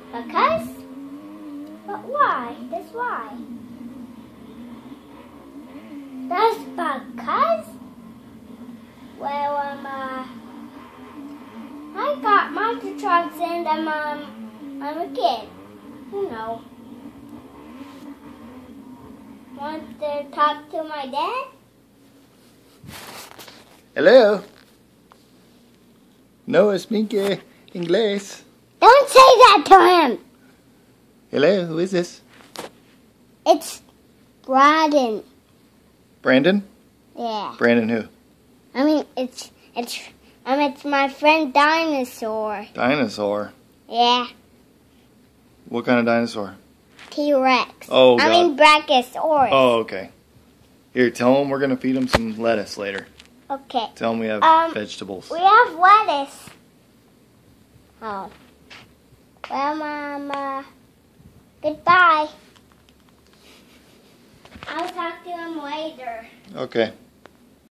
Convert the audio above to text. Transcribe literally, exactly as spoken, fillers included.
Because? But why? That's why. That's because? Well, um, uh, I got monster trucks and um, um, I'm a kid. You know. Want to talk to my dad? Hello? No speak uh, English. Don't say that to him. Hello, who is this? It's Brandon. Brandon? Yeah. Brandon who? I mean, it's it's um, it's my friend Dinosaur. Dinosaur? Yeah. What kind of dinosaur? T-Rex. Oh, God. I mean Brachiosaurus. Oh, okay. Here, tell him we're going to feed him some lettuce later. Okay. Tell him we have Um, vegetables. We have lettuce. Oh. Well, Mom, uh, goodbye. I'll talk to him later. Okay.